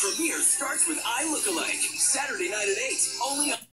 premiere starts with I Look Alike, Saturday night at 8, only on